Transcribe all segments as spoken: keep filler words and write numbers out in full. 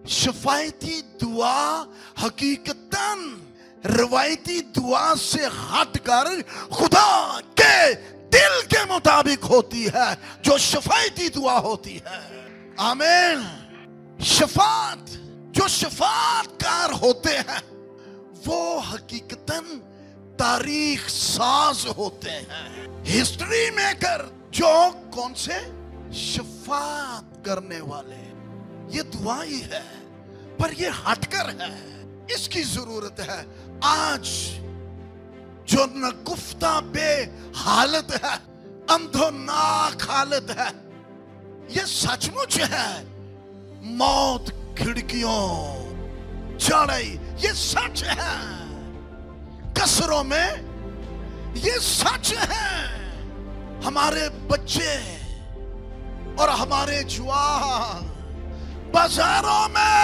शफायती दुआ हकीकतन रवायती दुआ से हटकर खुदा के दिल के मुताबिक होती है, जो शफायती दुआ होती है। आमीन। शफात, जो शफातकार होते हैं वो हकीकतन तारीख साज होते हैं, हिस्ट्री मेकर। जो कौन से? शफात करने वाले। ये दुआ ही है पर ये हटकर है, इसकी जरूरत है। आज जो नगुफ्ता बे हालत है, अंधोनाक हालत है, ये सचमुच है। मौत खिड़कियों चढ़ाई, ये सच है। कसरों में ये सच है। हमारे बच्चे और हमारे जवान बाजारों में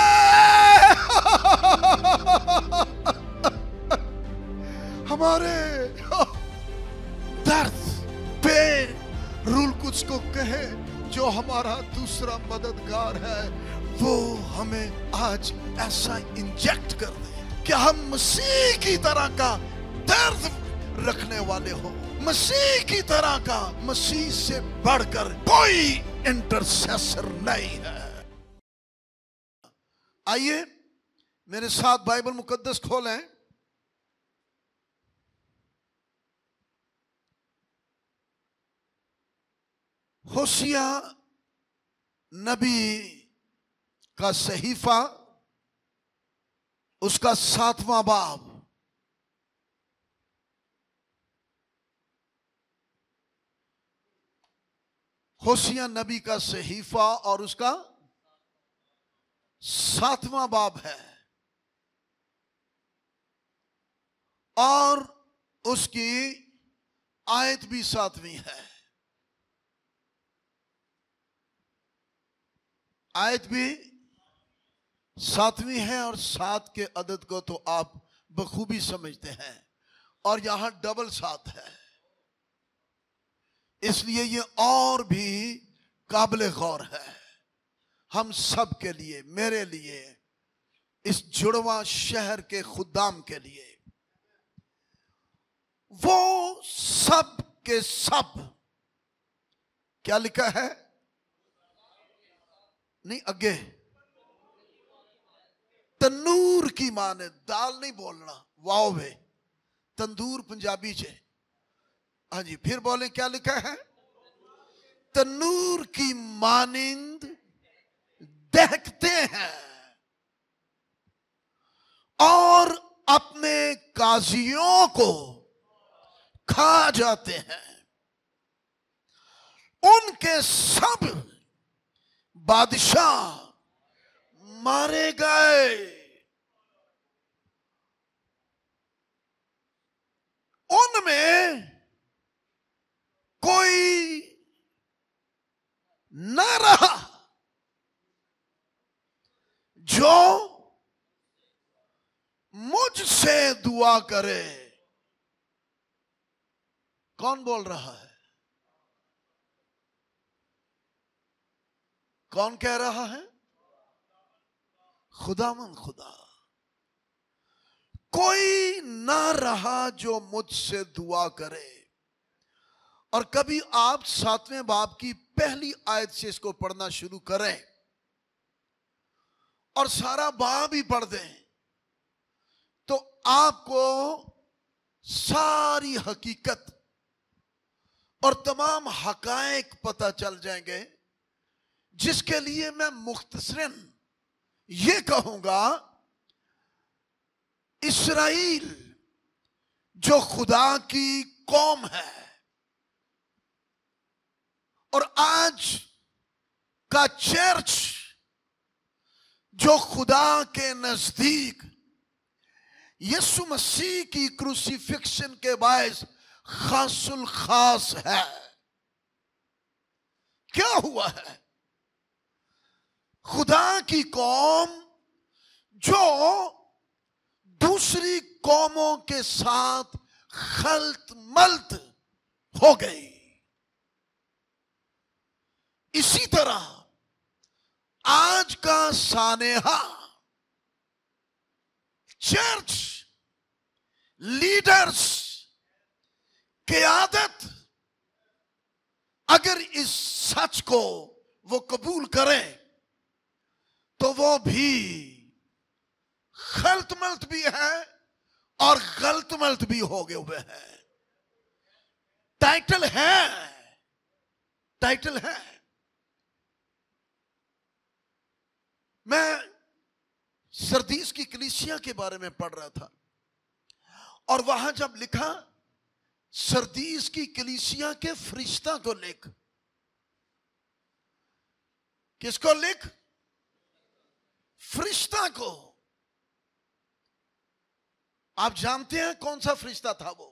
हमारे दर्द पे रूल कुछ को कहे, जो हमारा दूसरा मददगार है वो हमें आज ऐसा इंजेक्ट कर दे कि हम मसीह की तरह का दर्द रखने वाले हो, मसीह की तरह का। मसीह से बढ़कर कोई इंटरसेसर नहीं है। आइए मेरे साथ बाइबल मुकद्दस खोलें। होशिया नबी का सहीफा, उसका सातवां बाब। होशिया नबी का सहीफा और उसका सातवां बाब है और उसकी आयत भी सातवीं है। आयत भी सातवीं है और सात के अदद को तो आप बखूबी समझते हैं, और यहां डबल सात है, इसलिए ये और भी काबिल गौर है हम सब के लिए, मेरे लिए, इस जुड़वा शहर के खुदाम के लिए। वो सब के सब क्या लिखा है? नहीं, आगे तंदूर की माने, दाल नहीं बोलना, वाओ वे तंदूर पंजाबी चे। हाँ जी, फिर बोले क्या लिखा है? तंदूर की मानिंद दहकते हैं और अपने काजियों को खा जाते हैं। उनके सब बादशाह मारे गए। उनमें कोई न रहा जो मुझसे दुआ करे। कौन बोल रहा है? कौन कह रहा है? खुदावन खुदा। कोई ना रहा जो मुझसे दुआ करे। और कभी आप सातवें बाब की पहली आयत से इसको पढ़ना शुरू करें और सारा बाब ही पढ़ दें तो आपको सारी हकीकत और तमाम हकायक पता चल जाएंगे, जिसके लिए मैं मुख्तसरन ये कहूंगा, इस्राइल जो खुदा की कौम है और आज का चर्च जो खुदा के नजदीक यीशु मसीह की क्रूसिफिक्शन के बायस खासुल खास है। क्या हुआ है? खुदा की कौम जो दूसरी कौमों के साथ खल्त मल्त हो गई। इसी तरह आज का सानेहा चर्च लीडर्स की आदत, अगर इस सच को वो कबूल करें तो वो भी गलत मलत भी है और गलत मलत भी हो गए हुए हैं। टाइटल है, टाइटल है। मैं सरदीस की कलीसिया के बारे में पढ़ रहा था और वहां जब लिखा सरदीस की कलीसिया के फरिश्ता को लिख, किसको लिख? फरिश्ता को। आप जानते हैं कौन सा फरिश्ता था वो?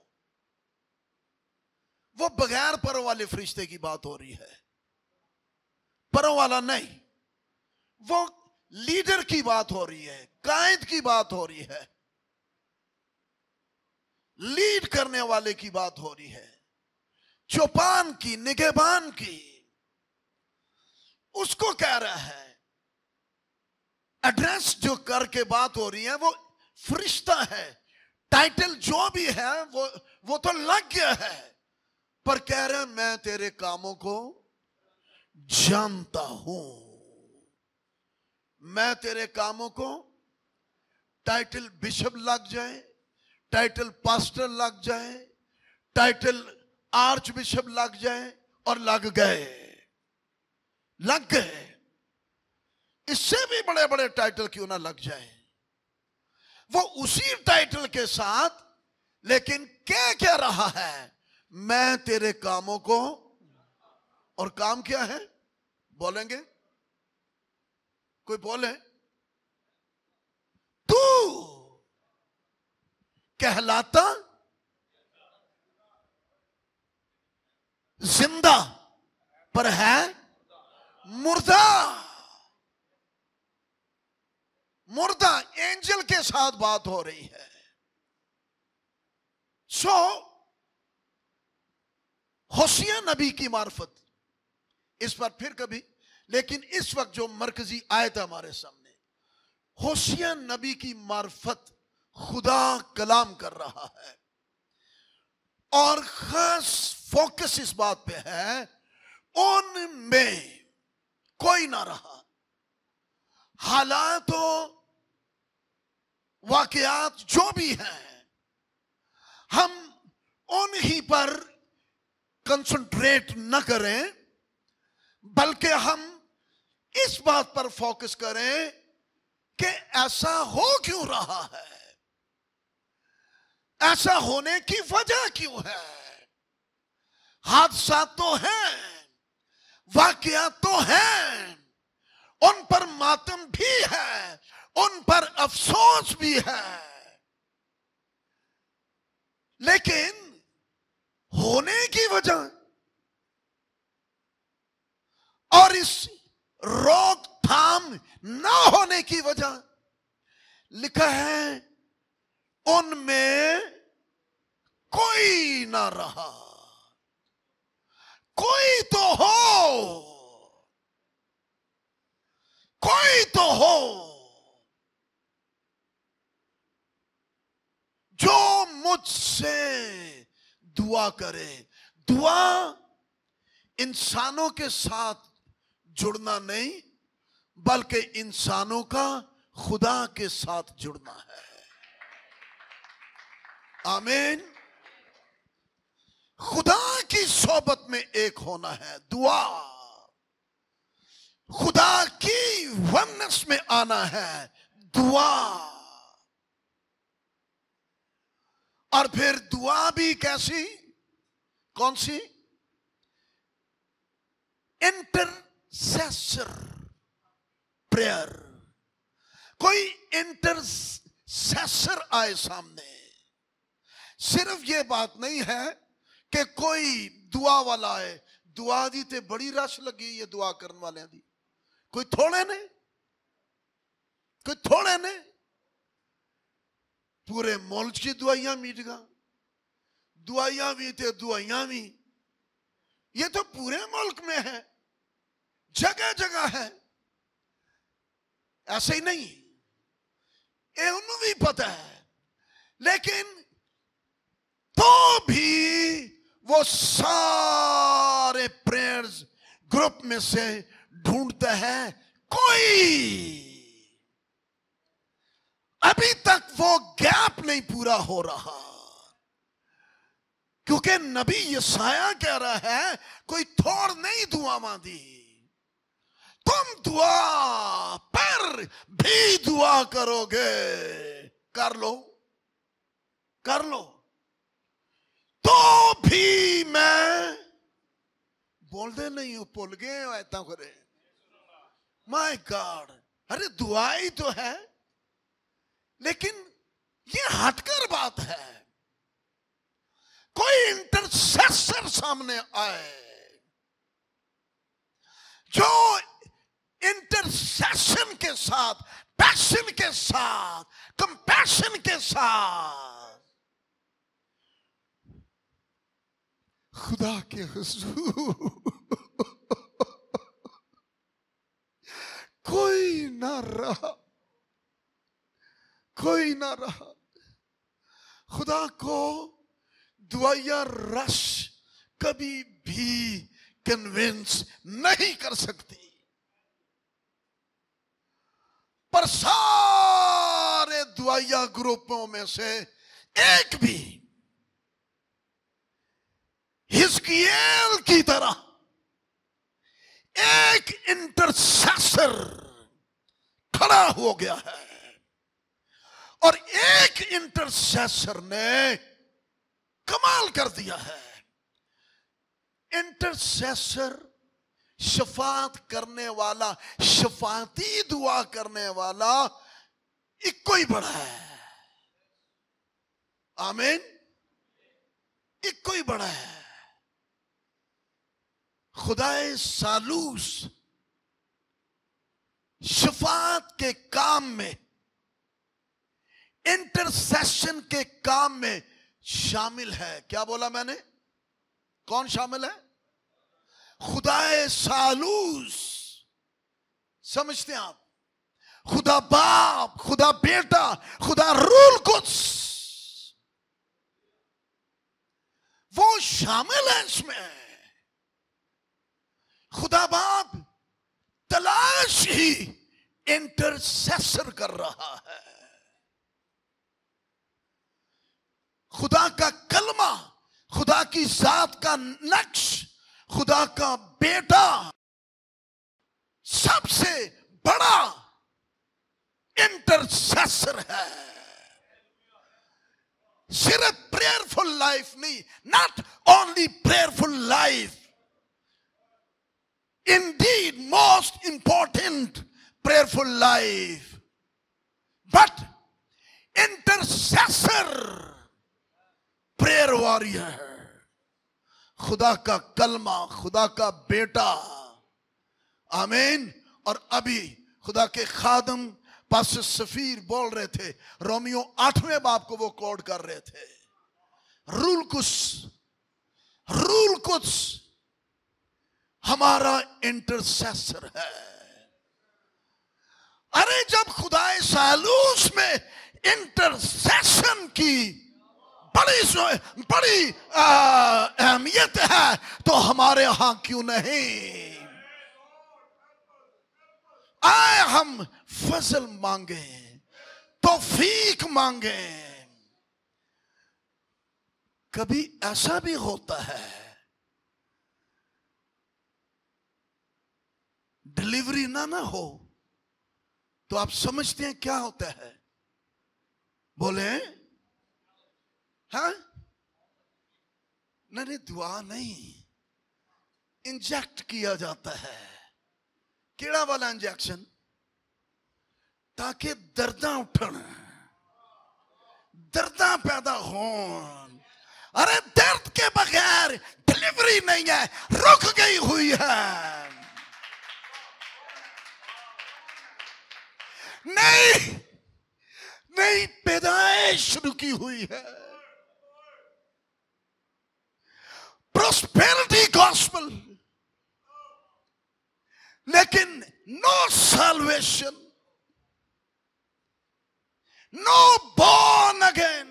वो बगैर परों वाले फरिश्ते की बात हो रही है, परों वाला नहीं। वो लीडर की बात हो रही है, कायद की बात हो रही है, लीड करने वाले की बात हो रही है, चौपान की, निगहबान की। उसको कह रहा है, एड्रेस जो करके बात हो रही है वो फरिश्ता है। टाइटल जो भी है वो वो तो लग गया है, पर कह रहे मैं तेरे कामों को जानता हूं, मैं तेरे कामों को। टाइटल बिशप लग जाए, टाइटल पास्टर लग जाए, टाइटल आर्च बिशप लग जाए, और लग गए, लग गए। इससे भी बड़े बड़े टाइटल क्यों ना लग जाए, वो उसी टाइटल के साथ, लेकिन क्या क्या रहा है? मैं तेरे कामों को। और काम क्या है बोलेंगे? कोई बोले? तू कहलाता जिंदा पर है मुर्दा। मुर्दा एंजल के साथ बात हो रही है। सो so, होशिया नबी की मार्फत, इस पर फिर कभी, लेकिन इस वक्त जो मरकजी आयत है हमारे सामने, होशिया नबी की मार्फत खुदा कलाम कर रहा है और खास फोकस इस बात पे है, उनमें कोई ना रहा। हालात वाकयात जो भी हैं, हम उन्हीं पर कंसंट्रेट न करें, बल्कि हम इस बात पर फोकस करें कि ऐसा हो क्यों रहा है, ऐसा होने की वजह क्यों है। हादसा तो हैं, वाकयात तो हैं, उन पर मातम भी है, उन पर अफसोस भी है, लेकिन होने की वजह और इस रोकथाम ना होने की वजह, लिखा है उनमें कोई ना रहा। कोई तो हो, कोई तो हो जो मुझसे दुआ करे। दुआ इंसानों के साथ जुड़ना नहीं, बल्कि इंसानों का खुदा के साथ जुड़ना है। आमीन। खुदा की सोबत में एक होना है दुआ, खुदा की वनस में आना है दुआ। और फिर दुआ भी कैसी, कौन सी? इंटरसेसर प्रेयर। कोई इंटरसेसर आए सामने। सिर्फ ये बात नहीं है कि कोई दुआ वाला आए, दुआ दी ते बड़ी रश लगी ये दुआ करने वाले दी, कोई थोड़े ने, कोई थोड़े ने। पूरे मुल्क की दुआइयां मीटगा, दुआइयां भी ते दुआइयां भी, ये तो पूरे मुल्क में है, जगह जगह है। ऐसे ही नहीं, ये उन्हें भी पता है, लेकिन तो भी वो सारे प्रेयर्स ग्रुप में से ढूंढते हैं, कोई अभी तक वो गैप नहीं पूरा हो रहा, क्योंकि नबी यशाया कह रहा है कोई थोड़ नहीं दुआ मांगी, तुम दुआ पर भी दुआ करोगे, कर लो कर लो तो भी मैं बोल दे नहीं हो, भूल गए हो ऐसा करे, माय गॉड। अरे दुआ ही तो है, लेकिन ये हटकर बात है, कोई इंटरसेसर सामने आए जो इंटरसेशन के साथ, पैशन के साथ, कंपैशन के साथ खुदा के हुजूर कोई ना रहा, कोई ना रहा। खुदा को दुआया रश कभी भी कन्विंस नहीं कर सकती, पर सारे दुआया ग्रुपों में से एक भी हिजकियेल की तरह एक इंटरसेसर खड़ा हो गया है, और एक इंटरसेसर ने कमाल कर दिया है। इंटरसेसर शफात करने वाला, शफाती दुआ करने वाला एक कोई बड़ा है, आमीन, एक कोई बड़ा है। खुदाए सालूस शफात के काम में, इंटरसेशन के काम में शामिल है। क्या बोला मैंने? कौन शामिल है? खुदाए सालूस। समझते हैं आप? खुदा बाप, खुदा बेटा, खुदा रूल कुद्स, वो शामिल है इसमें। खुदा बाप तलाश ही इंटरसेसर कर रहा है। खुदा का कलमा, खुदा की जात का नक्श, खुदा का बेटा सबसे बड़ा इंटरसेसर है। सिर्फ प्रेयरफुल लाइफ नहीं, not only prayerful life, indeed most important prayerful life, but intercessor, prayer warrior, खुदा का कलमा, खुदा का बेटा, आमीन। और अभी खुदा के खादम पास्टर सफीर बोल रहे थे, रोमियो आठवें बाब को वो कोड कर रहे थे, रूल कुस, रूल कुस हमारा इंटरसेसर है। अरे जब खुदाए सालूस में इंटरसेशन की बड़ी बड़ी अहमियत है, तो हमारे यहां क्यों नहीं? आए हम फजल मांगे, तौफीक मांगे। कभी ऐसा भी होता है डिलीवरी ना ना हो, तो आप समझते हैं क्या होता है? बोले हाँ? नहीं, दुआ नहीं, इंजेक्ट किया जाता है। केड़ा वाला इंजेक्शन? ताकि दर्दां उठन, दर्दां पैदा होन। अरे दर्द के बगैर डिलीवरी नहीं है, रुक गई हुई है। नहीं नहीं, पैदाइश शुरू की हुई है। प्रोस्पेरिटी गॉस्पेल, लेकिन no salvation, no born again.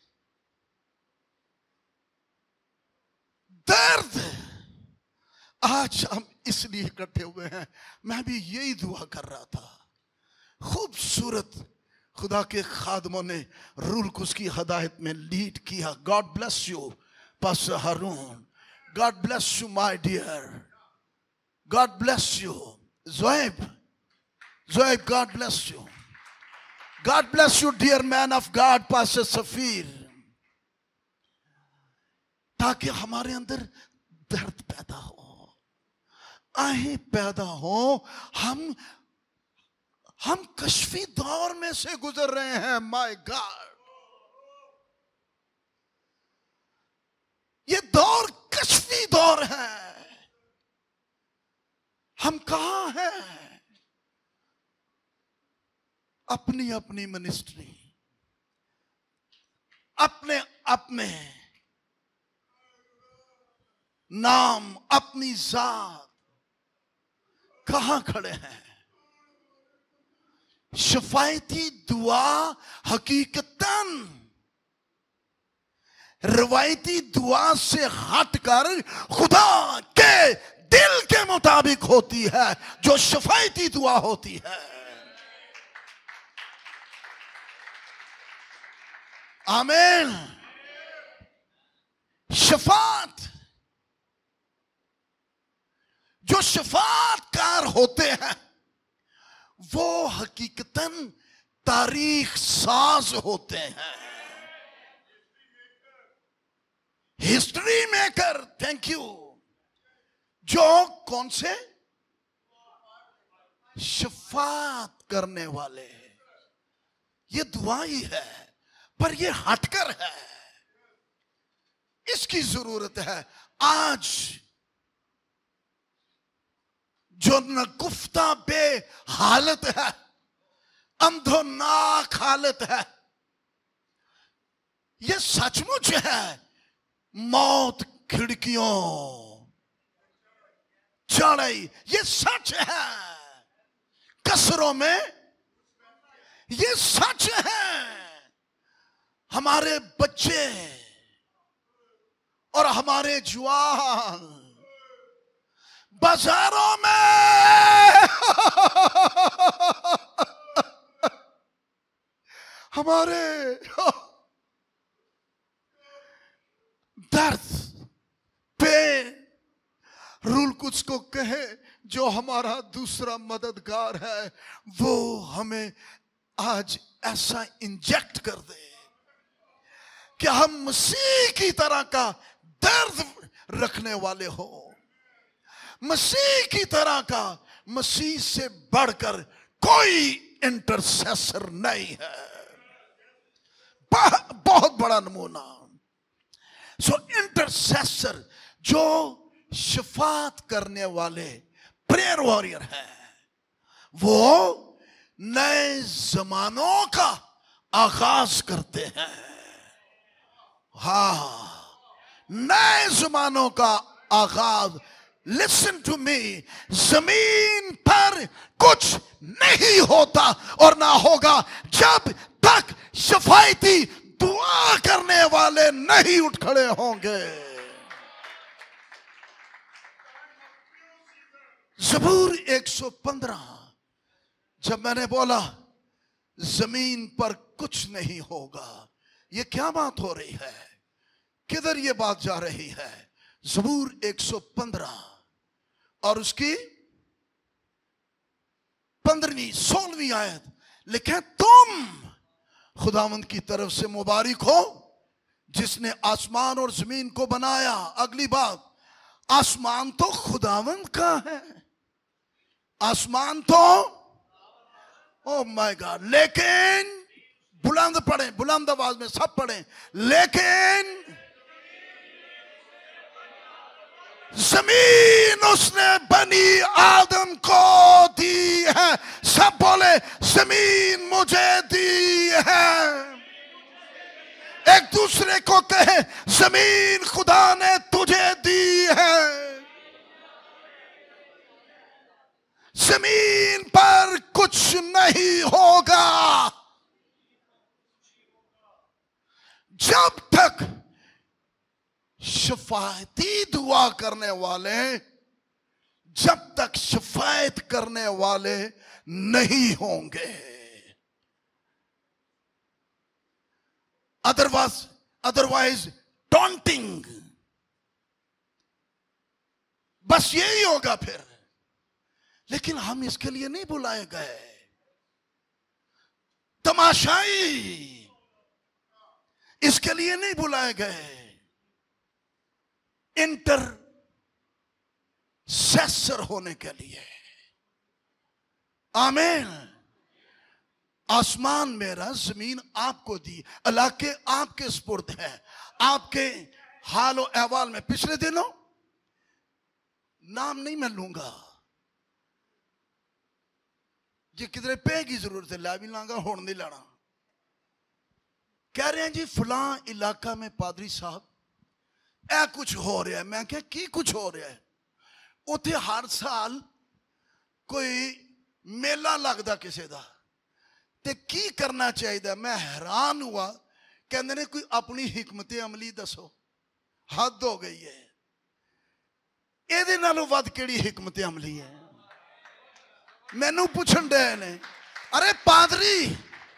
दर्द आज हम इसलिए इकट्ठे हुए हैं, मैं भी यही दुआ कर रहा था। खूबसूरत खुदा के खादमों ने रूल को उसकी हदायत में लीड किया। God bless you pastor Haroon, God bless you my dear, God bless you Zoeb, Zoeb God bless you, God bless you dear man of God pastor Safeer. ताकि हमारे अंदर दर्द पैदा हो, आहें पैदा हो। हम हम कश्फी दौर में से गुजर रहे हैं। माय गॉड, ये दौर कश्फी दौर है। हम कहां हैं? अपनी अपनी मिनिस्ट्री, अपने अपने नाम, अपनी जात, कहां खड़े हैं? शफायती दुआ हकीकतन रवायती दुआ से हटकर खुदा के दिल के मुताबिक होती है, जो शफायती दुआ होती है। आमीन। शफात, जो शफातकार होते हैं वो हकीकतन तारीख साज होते हैं, हिस्ट्री मेकर। Thank you. जो कौन से? शफात करने वाले। ये दुआ ही है, पर ये हटकर है, इसकी जरूरत है। आज जो नगुफ्ता बे हालत है, अंधोनाक हालत है, ये सचमुच है। मौत खिड़कियों चढ़ई, ये सच है। कसरों में ये सच है। हमारे बच्चे और हमारे जवान बाजारों में हमारे दर्द पे रूल कुछ को कहे, जो हमारा दूसरा मददगार है, वो हमें आज ऐसा इंजेक्ट कर दे कि हम मसीह की तरह का दर्द रखने वाले हो, मसीह की तरह का। मसीह से बढ़कर कोई इंटरसेसर नहीं है। बहुत बड़ा नमूना। सो इंटरसेसर जो शफात करने वाले प्रेयर वॉरियर है, वो नए जमानों का आगाज करते हैं। हाँ, नए जमानों का आगाज। लिसन टू मी, जमीन पर कुछ नहीं होता और ना होगा जब तक शफायती दुआ करने वाले नहीं उठ खड़े होंगे। ज़बूर एक सौ पंद्रह, जब मैंने बोला जमीन पर कुछ नहीं होगा, ये क्या बात हो रही है? किधर ये बात जा रही है? ज़बूर एक सौ पंद्रह और उसकी पंद्रहवीं सोलहवीं आयत लिखे, तुम खुदावंद की तरफ से मुबारक हो जिसने आसमान और जमीन को बनाया। अगली बात, आसमान तो खुदावंद का है, आसमान तो, ओ माय गॉड। लेकिन बुलंद पढ़ें, बुलंद आवाज में सब पढ़ें, लेकिन जमीन उसने बनी आदम को दी है। सब बोले, जमीन मुझे दी है। एक दूसरे को कहे, जमीन खुदा ने तुझे दी है। जमीन पर कुछ नहीं होगा शफायती दुआ करने वाले जब तक शफायत करने वाले नहीं होंगे, अदरवाइज अदरवाइज टॉन्टिंग, बस यही होगा फिर। लेकिन हम इसके लिए नहीं बुलाए गए, तमाशाई इसके लिए नहीं बुलाए गए, इंटरसेसर होने के लिए। आमीन। आसमान मेरा, जमीन आपको दी, इलाके आपके सुपुर्द है, आपके हाल और अहवाल में। पिछले दिनों नाम नहीं मैं लूंगा जी, किधरे पे की जरूरत है, ला भी लांगा, होने नहीं लाना। कह रहे हैं जी फलां इलाका में पादरी साहब ऐ कुछ हो रहा है। मैं क्या की कुछ हो रहा है? उथे हर साल कोई मेला लगता किसी का, ते की करना चाहिए? मैं हैरान हुआ। कहते ने कोई अपनी हिकमत अमली दसो। हद हो गई है, ਇਹਦੇ ਨਾਲੋਂ ਵੱਧ ਕਿਹੜੀ हिकमत अमली है? मैनू पूछन डे ने, अरे पादरी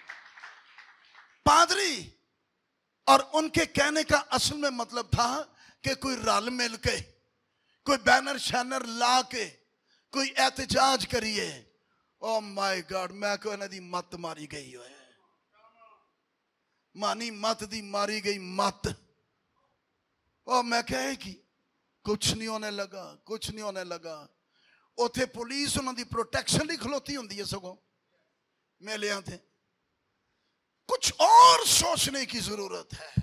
पादरी और उनके कहने का असल में मतलब था कि कोई रल मिल के, कोई बैनर शैनर ला के कोई एहतजाज करिए। ओ माय गॉड, मैं को इन्हां दी मत मारी गई है, मानी मत दी मारी गई मत। ओ मैं कहे कि कुछ नहीं होने लगा, कुछ नहीं होने लगा। उथे पुलिस उन्होंने प्रोटेक्शन ही खलोती होंगी है, सगों मेलिया थे। कुछ और सोचने की जरूरत है।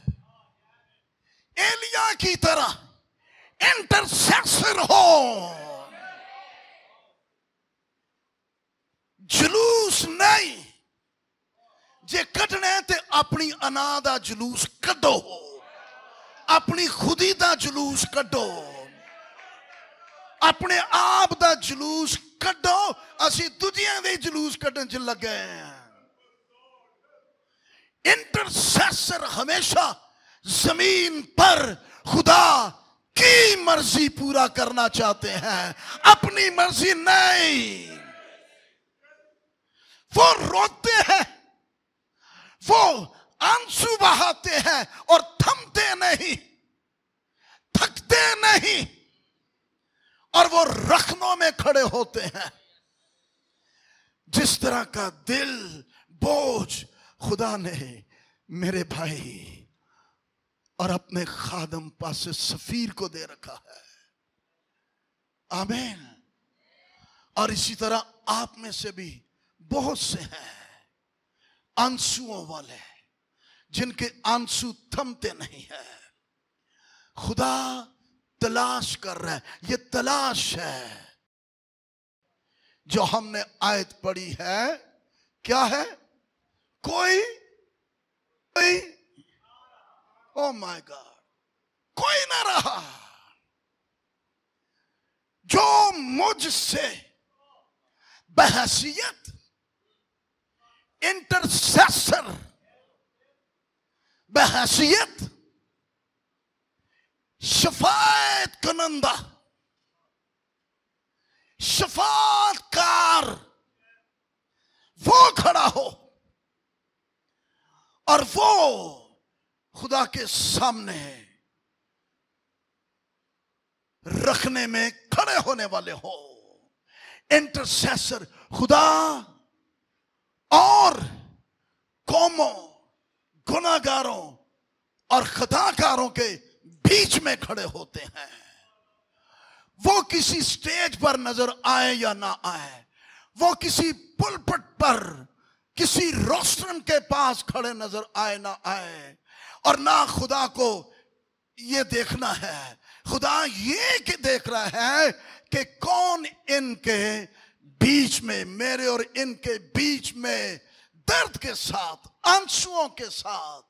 एलिया की तरह इंटरसेसर हो, जुलूस नहीं जे कटने ते अपनी अना दा जुलूस कड्डो, अपनी खुदी दा जुलूस कड्डो, अपने आप दा जुलूस कड्डो। असी दूजियां दे जुलूस कड्डन च लगे हैं। इंटरसेसर हमेशा जमीन पर खुदा की मर्जी पूरा करना चाहते हैं, अपनी मर्जी नहीं। वो रोते हैं, वो आंसू बहाते हैं और थमते नहीं, थकते नहीं, और वो रखनों में खड़े होते हैं। जिस तरह का दिल बोझ खुदा ने मेरे भाई और अपने खादम पास सफीर को दे रखा है। आमीन। और इसी तरह आप में से भी बहुत से हैं आंसुओं वाले, जिनके आंसू थमते नहीं है। खुदा तलाश कर रहा है। ये तलाश है जो हमने आयत पढ़ी है। क्या है? कोई कोई ओ माय गॉड, कोई ना रहा जो मुझसे बहसियत इंटरसेसर, बहसियत शफायत कनंदा, शफातकार वो खड़ा हो और वो खुदा के सामने रखने में खड़े होने वाले हो। इंटरसेसर खुदा और कौमों, गुनाहगारों और खताकारों के बीच में खड़े होते हैं। वो किसी स्टेज पर नजर आए या ना आए, वो किसी पुलपट पर, किसी रोस्ट्रम के पास खड़े नजर आए ना आए, और ना खुदा को ये देखना है। खुदा ये कि देख रहा है कि कौन इनके बीच में, मेरे और इनके बीच में दर्द के साथ, आंसुओं के साथ,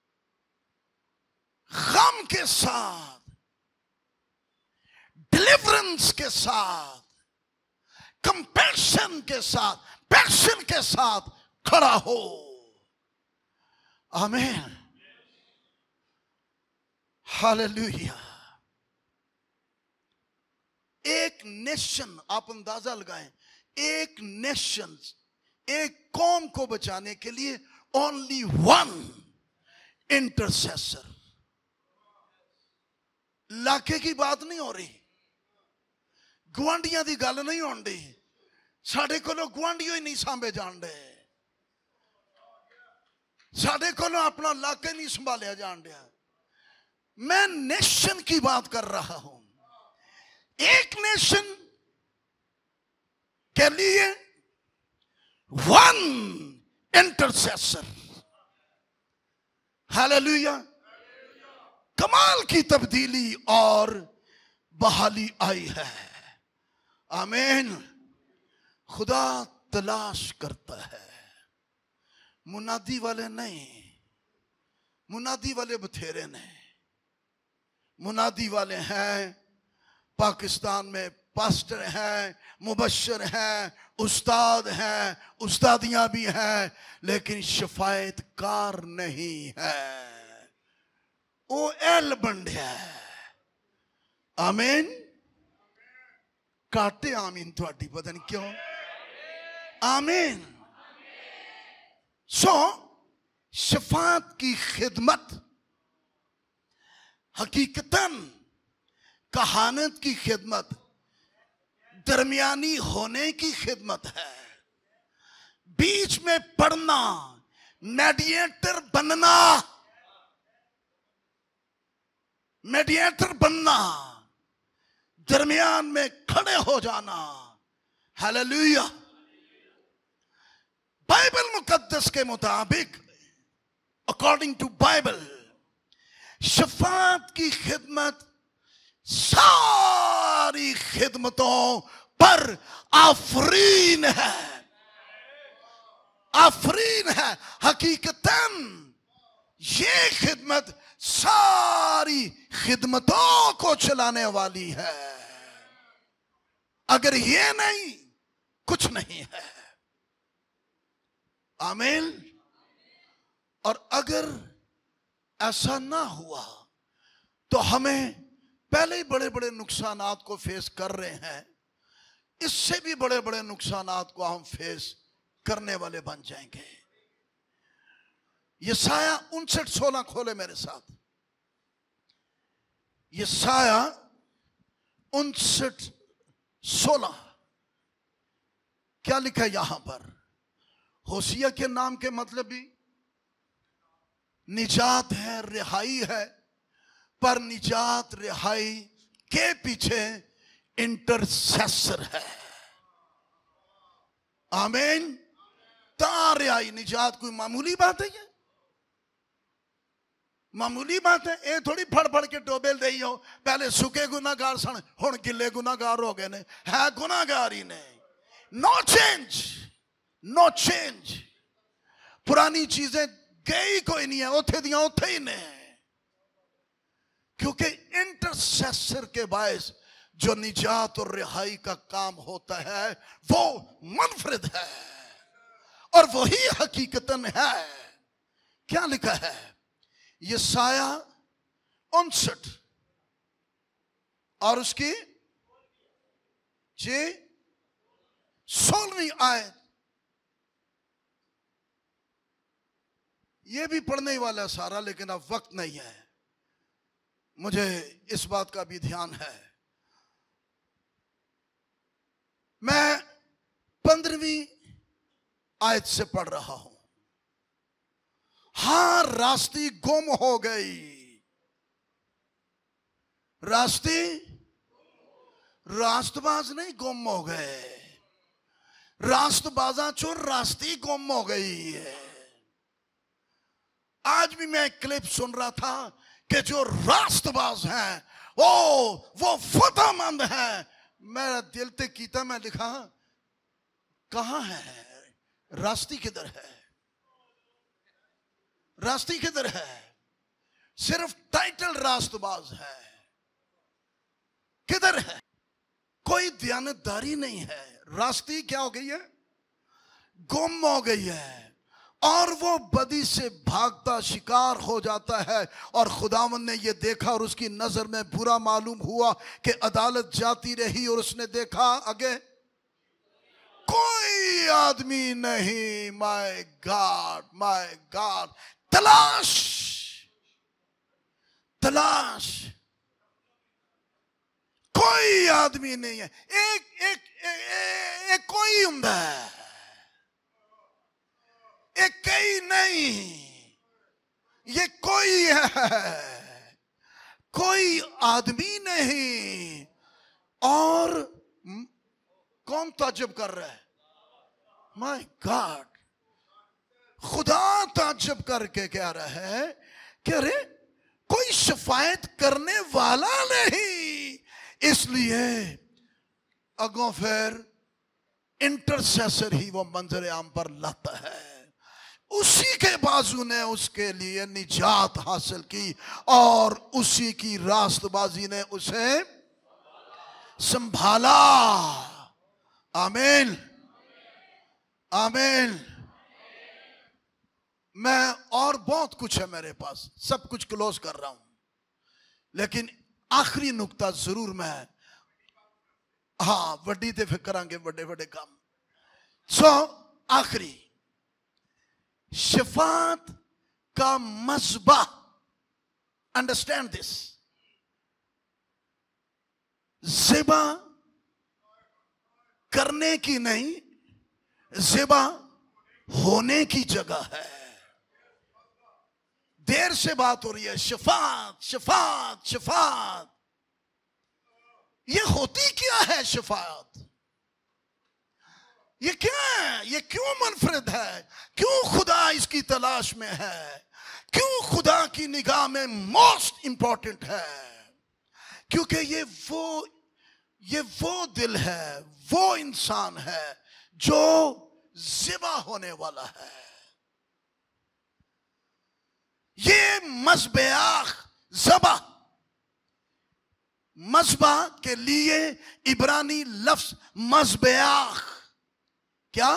गम के साथ, डिलीवरेंस के साथ, कंपैशन के साथ, पैशन के साथ खड़ा हो। आमीन, हालेलुया। एक नेशन, आप अंदाजा लगाएं, एक नेशन, एक कौम को बचाने के लिए ओनली वन इंटरसेसर। इलाके की बात नहीं हो रही, गुआंढियां की गल नहीं होन दी, साडे कोलों गुआंढियों ही नहीं सांभे जान दे, साडे कोलों अपना इलाका नहीं संभालिया जान दिया। मैं नेशन की बात कर रहा हूं, एक नेशन के लिए वन इंटरसेसर। हालेलुया। कमाल की तब्दीली और बहाली आई है। आमीन। खुदा तलाश करता है, मुनादी वाले नहीं, मुनादी वाले बथेरे नहीं, मुनादी वाले हैं पाकिस्तान में, पास्टर हैं, मुबशर हैं, उस्ताद हैं, उस्तादियां भी हैं, लेकिन शफायतकार नहीं है। वो एल बंडिया है। आमीन। काटे आमीन थोड़ी, पता नहीं क्यों। आमीन। सो शफात की खिदमत हकीकतन कहानत की खिदमत, दरमियानी होने की खिदमत है, बीच में पढ़ना, मेडिएटर बनना, मेडिएटर बनना, दरमियान में खड़े हो जाना। हालेलुया। बाइबल मुकद्दस के मुताबिक, अकॉर्डिंग टू बाइबल, शफात की खिदमत सारी खिदमतों पर आफरीन है, आफरीन है। हकीकतन ये खिदमत सारी खिदमतों को चलाने वाली है। अगर ये नहीं, कुछ नहीं है। आमीन। और अगर ऐसा ना हुआ तो हमें पहले ही बड़े बड़े नुकसानात को फेस कर रहे हैं, इससे भी बड़े बड़े नुकसानात को हम फेस करने वाले बन जाएंगे। यशाया उनसठ सोलह खोले मेरे साथ। यशाया उनसठ सोलह क्या लिखा है यहां पर? होशिया के नाम के मतलब भी निजात है, रिहाई है, पर निजात रिहाई के पीछे इंटरसेसर है। आमीन। तार रिहाई निजात कोई मामूली बात है? ये मामूली बात है? ये थोड़ी फड़ फड़ के टोबेल दे हो, पहले सुके गुनाहगार सन, हुण गिले गुनाहगार हो गए ने, है गुनाहगार ही ने। No change, no change. पुरानी चीजें गई कोई नहीं है, उथे दियां उथे ही ने। क्योंकि इंटरसेसर के बायस जो निजात और रिहाई का काम होता है वो मुनफरिद है, और वही हकीकतन है। क्या लिखा है? यशाया उनसठ और उसकी जी सोलहवीं आयत। ये भी पढ़ने वाला सारा, लेकिन अब वक्त नहीं है, मुझे इस बात का भी ध्यान है। मैं पंद्रहवीं आयत से पढ़ रहा हूं। हां, रास्ती गुम हो गई। रास्ती, रास्तबाज नहीं गुम हो गए, रास्तबाजा चो रास्ती गुम हो गई है। आज भी मैं एक क्लिप सुन रहा था कि जो रास्तबाज हैं वो वो फतहमंद हैं। मेरा दिल ते कीता, मैं लिखा कहां है रास्ती, किधर है रास्ती, किधर है? सिर्फ टाइटल रास्तबाज है, किधर है? कोई दयानतदारी नहीं है। रास्ती क्या हो गई है? गुम हो गई है। और वो बदी से भागता शिकार हो जाता है। और खुदावंद ने ये देखा और उसकी नजर में बुरा मालूम हुआ कि अदालत जाती रही और उसने देखा आगे कोई आदमी नहीं। माय गॉड, माय गॉड, तलाश तलाश, कोई आदमी नहीं है। एक एक, एक, एक कोई हुंदा है, एक कई नहीं, ये कोई है, कोई आदमी नहीं। और कौन ताज्जुब कर रहा है? माय गॉड, खुदा ताज्जुब करके कह रहा है कि अरे कोई शफायत करने वाला नहीं। इसलिए अगों फिर इंटरसेसर ही वो मंजर आम पर लाता है। उसी के बाजू ने उसके लिए निजात हासिल की और उसी की रास्तबाजी ने उसे संभाला। आमीन, आमीन। मैं और बहुत कुछ है मेरे पास, सब कुछ क्लोज कर रहा हूं, लेकिन आखिरी नुक्ता जरूर मैं, हाँ वड्डी ते फिर करांगे बड़े बड़े काम। सो आखिरी शफात का मज़बा, अंडरस्टैंड दिस, ज़िबा करने की नहीं, ज़िबा होने की जगह है। देर से बात हो रही है, शफात शफात शफात। ये होती क्या है शफात? ये क्या है? ये क्यों मुनफरिद है? क्यों खुदा इसकी तलाश में है? क्यों खुदा की निगाह में मोस्ट इंपॉर्टेंट है? क्योंकि ये वो ये वो दिल है, वो इंसान है जो ज़िबा होने वाला है। ये मज़बेआख, ज़बा, मज़बा के लिए इब्रानी लफ्ज मज़बेआख, क्या?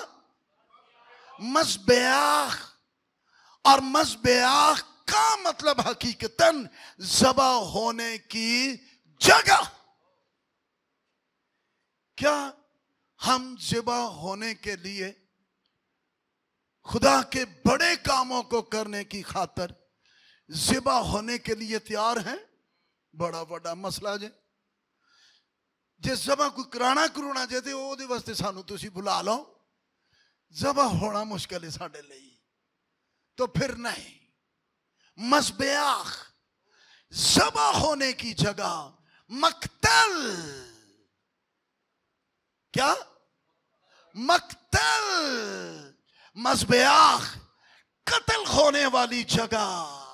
मज़बेआख। और मज़बेआख का मतलब हकीकतन ज़बा होने की जगह। क्या हम ज़बा होने के लिए खुदा के बड़े कामों को करने की खातर ज़बा होने के लिए तैयार हैं? बड़ा बड़ा मसला जे जे ज़बा कोई कराना करुणा जे ते ओहदे वास्ते सानू तुसी बुला लो, ज़बा होना मुश्किल है साडे लिए, तो फिर नहीं। मज़बेआख, ज़बा होने की जगह, मक्तल, क्या? मक्तल, मज़बेआख, कत्ल होने वाली जगह।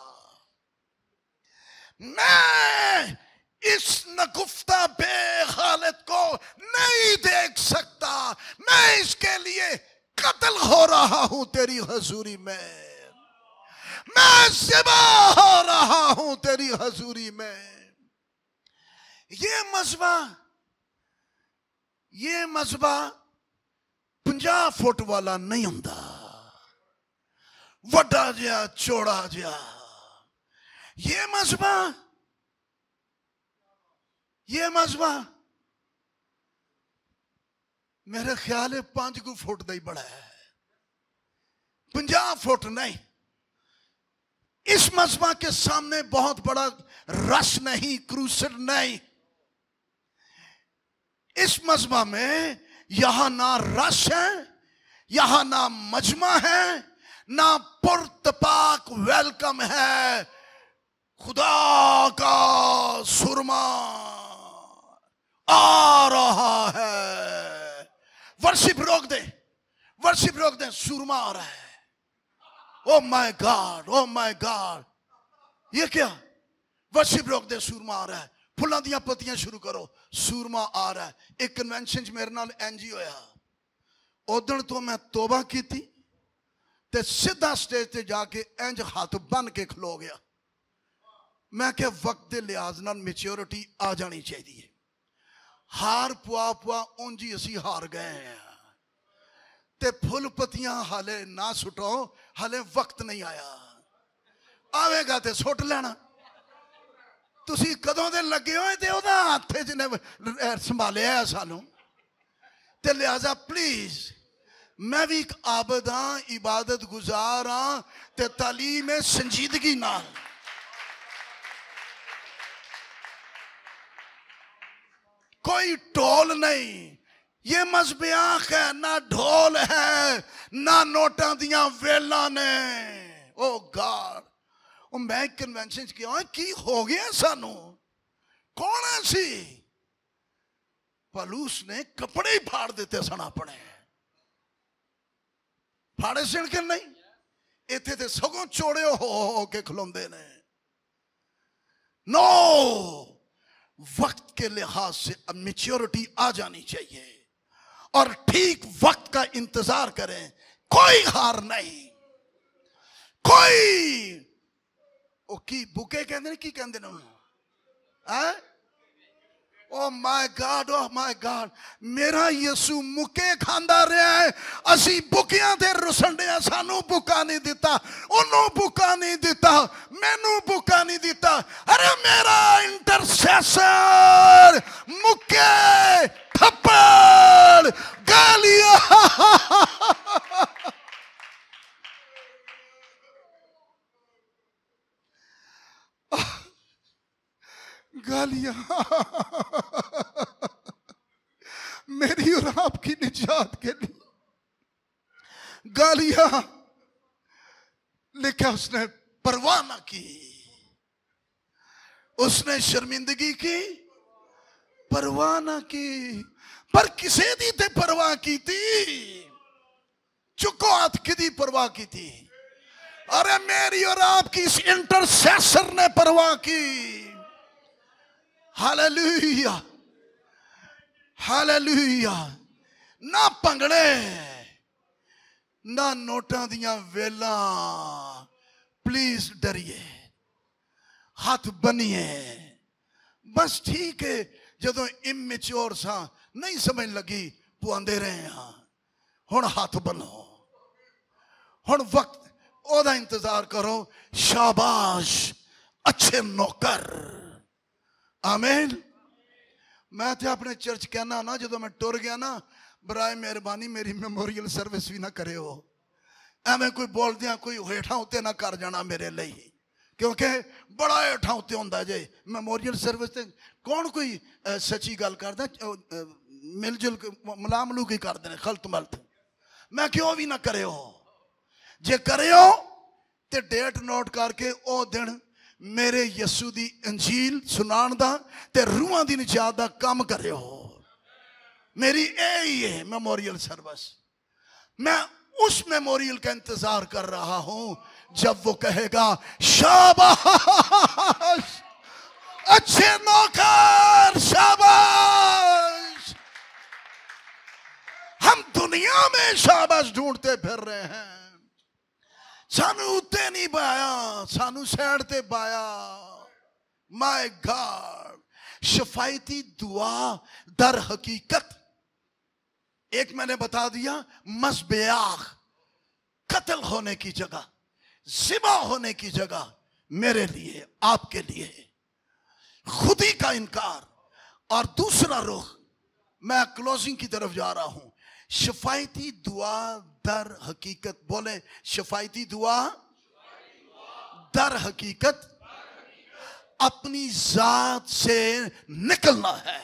मैं इस नगुफ्ता बेहालत को नहीं देख सकता, मैं इसके लिए कत्ल हो रहा हूं तेरी हजूरी में, मैं ज़िबा हो रहा हूं तेरी हजूरी में। ये मज़बा, ये मज़बा पंजाह फुट वाला नहीं होता, वड्डा जिहा चौड़ा जिहा। ये मज़बा, ये मज़बा मेरे ख्याल है पांच को फुट का ही बड़ा है, पंजाह फुट नहीं। इस मज़बा के सामने बहुत बड़ा रश नहीं, क्रूसेड नहीं। इस मज़बा में यहां ना रश है, यहां ना मजमा है, ना पुरतपाक वेलकम है। खुदा का सुरमा आ रहा है। वर्शिप रोक दे, वर्शिप रोक दे, सुरमा आ रहा है। Oh my God, oh my God, ये क्या? वर्शिप रोक दे, सुरमा आ रहा है। फुल्लां दियां पत्तियां शुरू करो, सूरमा आ रहा है। एक कन्वेंशन मेरे नाल इंज ही होया, उदण तो मैं तोबा की थी ते सीधा स्टेज ते जाके इंज हाथ बन के खलो गया। मैं क्या वक्त के लिहाज नाल मैच्योरिटी आ जानी चाहिए। हार पुआ पुआ उंज ही असी हार गए हैं ते फुल पत्तियां हाले ना सुटो, हाले वक्त नहीं आया। आवेगा ते सुट लेना। तुसी कदों दे लगे हो ते ओदा हत्थ जिन्ने संभालिया है सानू। ते लिहाजा प्लीज मैं भी एक आबद हाँ, इबादत गुजार हाँ, ते तालीम है संजीदगी नाल। कोई टोल नहीं, ये मजहबे आंख है ना ढोल है ना नोटा दिया वेला ने। ओ गॉड, ओ मैं कन्वेंशन किया की हो गया सानू। कौन है सी? पलूस ने कपड़े ही फाड़ देते सन अपने। फाड़े सिण के नहीं, इथे ते सगों चोड़े हो हो के खलोंदे ने। नो, वक्त के लिहाज से अब मैच्योरिटी आ जानी चाहिए और ठीक वक्त का इंतजार करें। कोई हार नहीं। कोई ओ की बुके कहते हैं, की कहते हैं? Oh my God, oh my god, मेरा यसू मुके खांदा रहा है, असी बुकियां दे रुसंडे, सानू बुका नहीं दिता, ओनू बुका नहीं दिता, मैनू बुका नहीं दिता। अरे मेरा इंटरसेसर मुके थप्पड़ गालियां गालियां मेरी और आपकी निजात के लिए गालियां, लेकिन उसने परवाह ना की। उसने शर्मिंदगी की परवाह ना की। पर किसे दी ते परवाह की थी? चुको हाथ किदी परवाह की थी? अरे मेरी और आपकी इस इंटरसेसर ने परवाह की। Hallelujah, hallelujah. ना भंगड़े ना नोटा दिया वेला। प्लीज डरिए, हाथ बनिए। बस ठीक है, जदों इमेच्योर सा नहीं समझ लगी पुआंदे रहे हाँ। हुण हाथ बनो, हुण वक्त ओदा इंतजार करो। शाबाश अच्छे नौकर। आमीन। मैं तो अपने चर्च कहना ना, जो मैं टुर गया ना, बराए मेहरबानी मेरी मेमोरियल सर्विस भी ना करे हो। एवं कोई बोल दिया कोई हेठा उत्ते ना कर जाना मेरे लिए, क्योंकि बड़ा हेठा उत्ते होंदा जे मेमोरियल सर्विस। ते कौन कोई सच्ची गल करदा, मिलजुल मलामलू की करते हैं, खलत मलत। मैं क्यों भी ना करे हो। जे करे हो ते डेट नोट करके ओ दिन मेरे यसू दी अंजील सुनान दा ते रूहां दी निजात दा काम करे हो। मेरी यही है मेमोरियल सर्विस। मैं उस मेमोरियल का इंतजार कर रहा हूं जब वो कहेगा शाबाश अच्छे नौकर, शाबाश। हम दुनिया में शाबाश ढूंढते फिर रहे हैं। सानू उत्ते नहीं पाया, सानू सैड ते पाया। माय गॉड, शफायती दुआ दर हकीकत, एक मैंने बता दिया, मसबेआख कत्ल होने की जगह, ज़िबा होने की जगह मेरे लिए, आपके लिए खुदी का इनकार। और दूसरा रुख, मैं क्लोजिंग की तरफ जा रहा हूं। शफायती दुआ दर हकीकत, बोले शफायती दुआ दर हकीकत अपनी जात से निकलना है।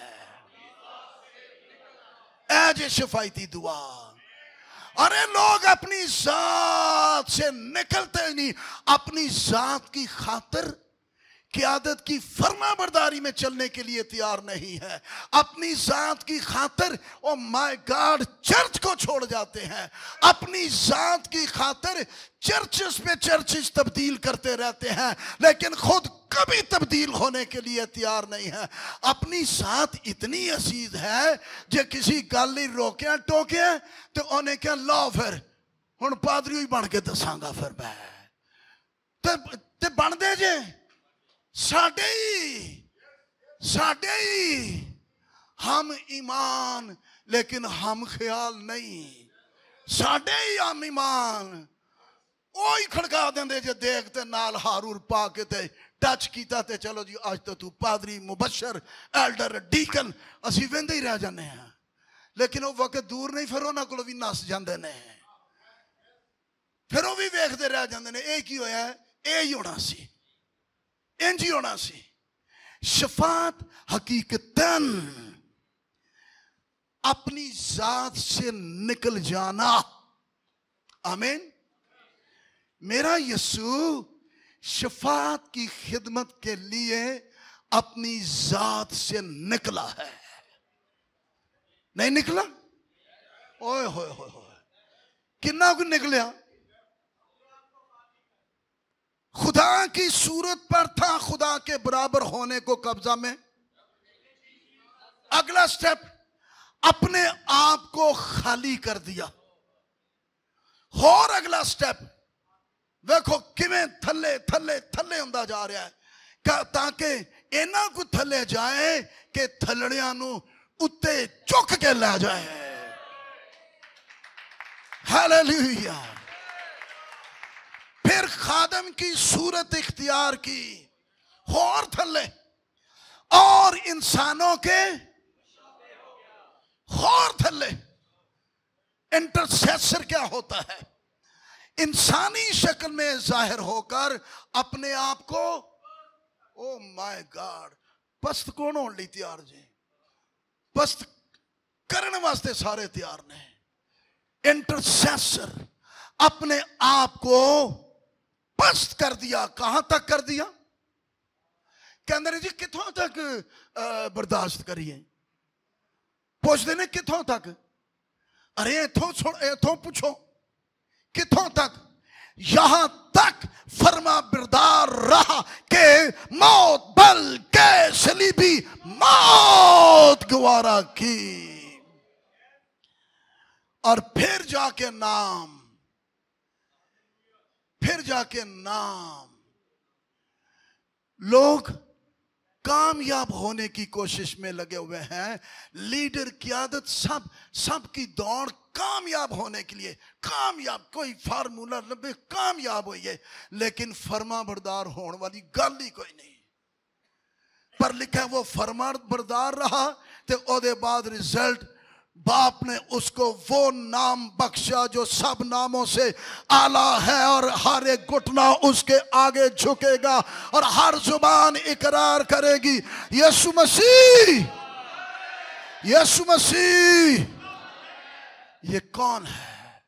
ऐज शफायती दुआ। अरे लोग अपनी जात से निकलते नहीं, अपनी जात की खातिर क़यादत की फरमाबरदारी में चलने के लिए तैयार नहीं है। अपनी जात की खातिर ओ माय गॉड चर्च को छोड़ जाते हैं। अपनी जात की खातिर चर्चेस पे चर्चेस तब्दील करते रहते हैं, लेकिन खुद कभी तब्दील होने के लिए तैयार नहीं है। अपनी जात इतनी अजीज है जे किसी गल ही रोके टोके तो उन्हें क्या लो फिर हुण पादरी ही बन के दसांगा फिर मैं ते, ते बन दे जे साडे ही साडे ही हम ईमान लेकिन हम ख्याल नहीं। साडे ही आम ईमान ओही खड़का देंदे जे देख ते नाल हारूर पा के ते टच किया ते चलो जी अज तो तू पादरी मुबशर एल्डर डीकन असी वेंदे ही रह जाने हैं। लेकिन वो वक्त दूर नहीं, फिर उन्होंने को भी नस जाते ने, फिर वो भी वेखते रह जाते ने। ये की होया, ये ही होना सी, इंज ही होना सी। शफात हकीकतन अपनी जात से निकल जाना। आमीन। मेरा यीशु शफात की खिदमत के लिए अपनी जात से निकला है, नहीं निकला? ओए होए होए होए, कितना कुछ निकलिया। खुदा की सूरत पर था, खुदा के बराबर होने को कब्जा में। अगला स्टेप, अपने आप को खाली कर दिया। और अगला स्टेप देखो किवें थले थले थले हुंदा जा रहा है, ताकि इन्हां को थले जाए कि थलड़ियां नू उत्ते चुक के ला जाए। हालेलुया। फिर खादम की सूरत इख्तियार की, और थले, और इंसानों के और थले। इंटरसेसर क्या होता है? इंसानी शक्ल में जाहिर होकर अपने आप को, ओ माय गॉड, पस्त कौन होने ली तैयार जी? पस्त करने वास्ते सारे तैयार ने। इंटरसेसर अपने आप को पस्त कर दिया। कहां तक कर दिया? कहते जी कितों तक बर्दाश्त करिए? पूछते ने कितों तक? अरे इथों इथों पूछो कितों तक? यहां तक फरमा बिरदार रहा कि मौत बल के सलीबी मौत गवारा की। और फिर जाके नाम, फिर जाके नाम। लोग कामयाब होने की कोशिश में लगे हुए हैं। लीडर की आदत, सब सब की दौड़ कामयाब होने के लिए। कामयाब कोई फार्मूला लबे, कामयाब होइए, लेकिन फर्मा बरदार होने वाली गल ही कोई नहीं। पर लिखा है वो फर्मा बरदार रहा तो ओदे बाद रिजल्ट, बाप ने उसको वो नाम बख्शा जो सब नामों से आला है, और हर एक घुटना उसके आगे झुकेगा और हर जुबान इकरार करेगी यीशु मसीह, यीशु मसीह। ये कौन है?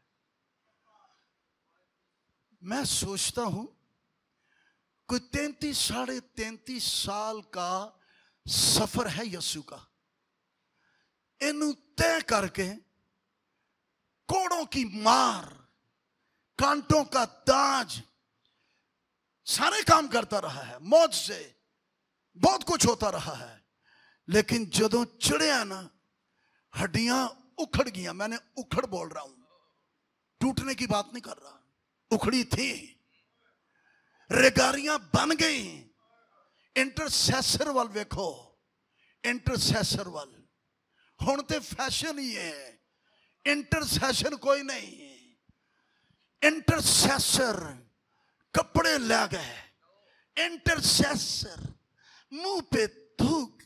मैं सोचता हूं कोई तैंतीस साढ़े तैंतीस साल का सफर है यीशु का। इन्हू तय करके कोड़ों की मार, कांटों का ताज, सारे काम करता रहा है। मौज से बहुत कुछ होता रहा है, लेकिन जदों चढ़िया ना, हड्डियां उखड़ गया। मैंने उखड़ बोल रहा हूं, टूटने की बात नहीं कर रहा। उखड़ी थी, रेगारियां बन गई। इंटरसेसर वाल वेखो, इंटरसेसर वाल हुण ते फैशन ही है, इंटरसेशन कोई नहीं। इंटरसेसर कपड़े ला गए, इंटरसेसर मुंह पे थूक,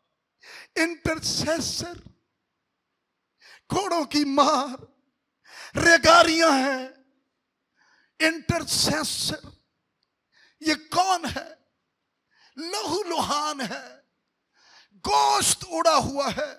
इंटरसेसर घोड़ों की मार, रेगारियां हैं। इंटरसेसर ये कौन है? लहू लुहान है, गोश्त उड़ा हुआ है,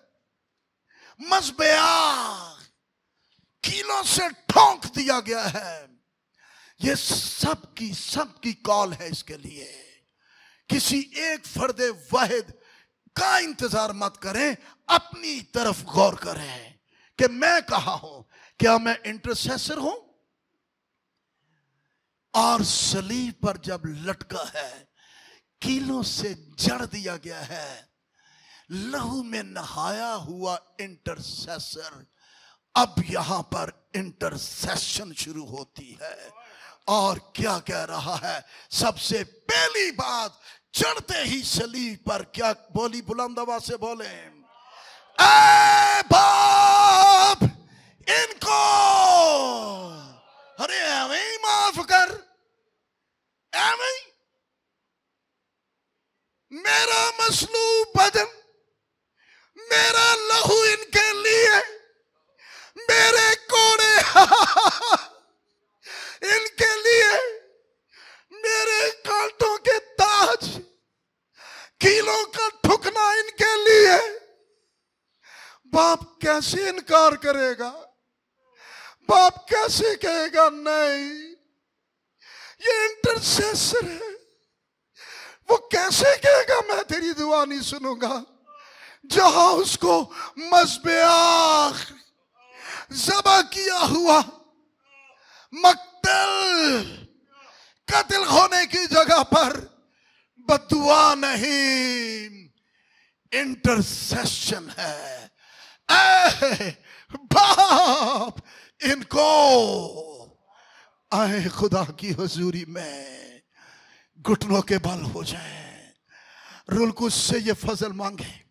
मज़बेआ कीलों से ठोंक दिया गया है। ये सब की सब की कॉल है इसके लिए। किसी एक फर्दे वाहिद का इंतजार मत करें, अपनी तरफ गौर करें कि मैं कहां हूं। क्या मैं इंटरसेसर हूं? और सलीब पर जब लटका है, कीलों से जड़ दिया गया है, लहू में नहाया हुआ इंटरसेसर, अब यहां पर इंटरसेशन शुरू होती है। और क्या कह रहा है? सबसे पहली बात, चढ़ते ही सलीब पर क्या बोली? बुलंद आवाज से बोले, ऐ बाप, इनको अरे एवं ही माफ कर, एवं ही मेरा मसलूब बदन, मेरा लहू इनके लिए, मेरे कोड़े इनके लिए, मेरे कांटों के ताज, कीलों का ठुकना इनके लिए। बाप कैसे इनकार करेगा? बाप कैसे कहेगा नहीं? ये इंटरसेसर है, वो कैसे कहेगा मैं तेरी दुआ नहीं सुनूंगा? जहां उसको मज़बे-ए-आख ज़बह किया हुआ, मक्तल कत्ल होने की जगह पर बदुआ नहीं, इंटरसेशन है। ऐ बाप, इनको आए खुदा की हुजूरी में घुटनों के बल हो जाए, रूल कुछ से ये फजल मांगे।